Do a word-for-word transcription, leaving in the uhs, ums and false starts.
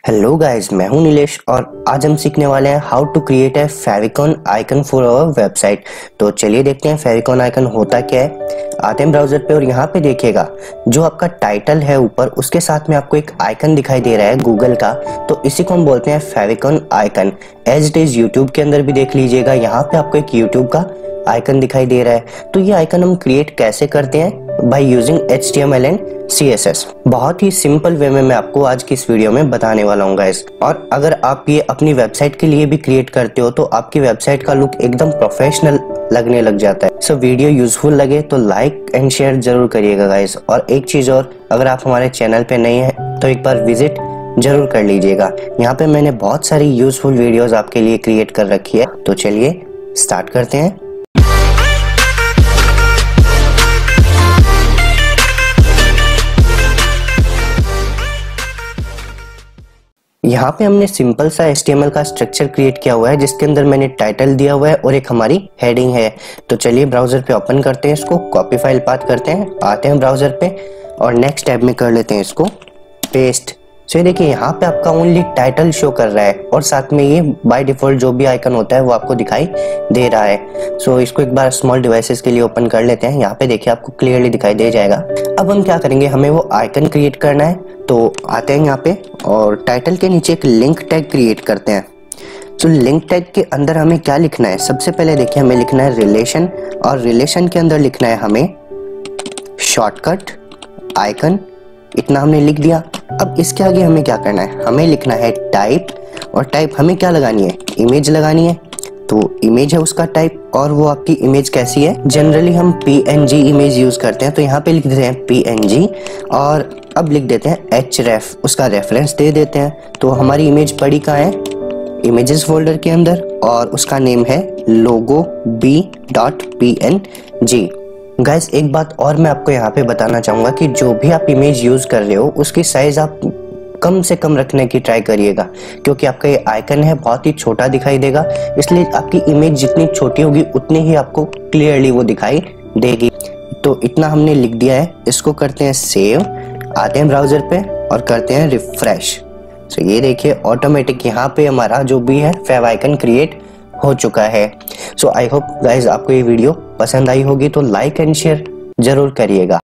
Hello guys, मैं हूं नीलेश और आज हम सीखने वाले हैं how to create a favicon icon for our website. तो चलिए देखते हैं फेविकॉन आइकन होता क्या है। आते हैं ब्राउजर पे और यहाँ पे देखिएगा जो आपका टाइटल है ऊपर उसके साथ में आपको एक आइकन दिखाई दे रहा है गूगल का, तो इसी को हम बोलते हैं favicon icon. As it is YouTube के अंदर भी देख लीजिएगा, यहाँ पे आपको एक यूट्यूब का आइकन दिखाई दे रहा है। तो ये आइकन हम क्रिएट कैसे करते हैं? By using H T M L and C S S. बहुत ही सिंपल वे में मैं आपको आज की इस वीडियो में बताने वाला हूँ गाइस। और अगर आप ये अपनी वेबसाइट के लिए भी क्रिएट करते हो तो आपकी वेबसाइट का लुक एकदम प्रोफेशनल लगने लग जाता है। सो so, वीडियो यूजफुल लगे तो लाइक एंड शेयर जरूर करिएगा गाइस। और एक चीज और, अगर आप हमारे चैनल पे नए हैं तो एक बार विजिट जरूर कर लीजिएगा। यहाँ पे मैंने बहुत सारी यूजफुल वीडियोस आपके लिए क्रिएट कर रखी है। तो चलिए स्टार्ट करते हैं। यहाँ पे हमने सिंपल सा एच टी एम एल का स्ट्रक्चर क्रिएट किया हुआ है जिसके अंदर मैंने टाइटल दिया हुआ है और एक हमारी हेडिंग है। तो चलिए ब्राउजर पे ओपन करते हैं, इसको कॉपी फाइल पाथ करते हैं, आते हैं ब्राउजर पे और नेक्स्ट टैब में कर लेते हैं इसको पेस्ट। सो ये देखिए यहाँ पे आपका ओनली टाइटल शो कर रहा है और साथ में ये बाय डिफॉल्ट जो भी आइकन होता है वो आपको दिखाई दे रहा है। सो इसको एक बार स्मॉल डिवाइसेस के लिए ओपन कर लेते हैं। यहाँ पे देखिए आपको क्लियरली दिखाई दे जाएगा। अब हम क्या करेंगे, हमें वो आइकन क्रिएट करना है। तो आते हैं यहाँ पे और टाइटल के नीचे एक लिंक टैग क्रिएट करते हैं। तो लिंक टैग के अंदर हमें क्या लिखना है? सबसे पहले देखिए हमें लिखना है रिलेशन, और रिलेशन के अंदर लिखना है हमें शॉर्टकट आइकन। इतना हमने लिख दिया। अब इसके आगे हमें क्या करना है? हमें लिखना है टाइप, और टाइप हमें क्या लगानी है? इमेज लगानी है। तो इमेज है उसका टाइप, और वो आपकी इमेज कैसी है? जनरली हम P N G image use करते हैं, तो यहाँ पे लिख देते हैं पी एन जी और अब लिख देते हैं एच रेफ, उसका रेफरेंस दे देते हैं। तो हमारी इमेज पड़ी कहाँ है? इमेजेस फोल्डर के अंदर, और उसका नेम है logo B dot P N G. Guys एक बात और मैं आपको यहाँ पे बताना चाहूंगा कि जो भी आप इमेज यूज कर रहे हो उसकी साइज आप कम से कम रखने की ट्राई करिएगा, क्योंकि आपका ये आइकन है बहुत ही छोटा दिखाई देगा। इसलिए आपकी इमेज जितनी छोटी होगी उतनी ही आपको क्लियरली वो दिखाई देगी। तो इतना हमने लिख दिया है, इसको करते हैं सेव, आते हैं ब्राउजर पे और करते हैं रिफ्रेश। तो ये देखिए ऑटोमेटिक यहाँ पे हमारा जो भी है फेव आइकन क्रिएट हो चुका है। सो आई होप गाइज आपको ये वीडियो पसंद आई होगी, तो लाइक एंड शेयर जरूर करिएगा।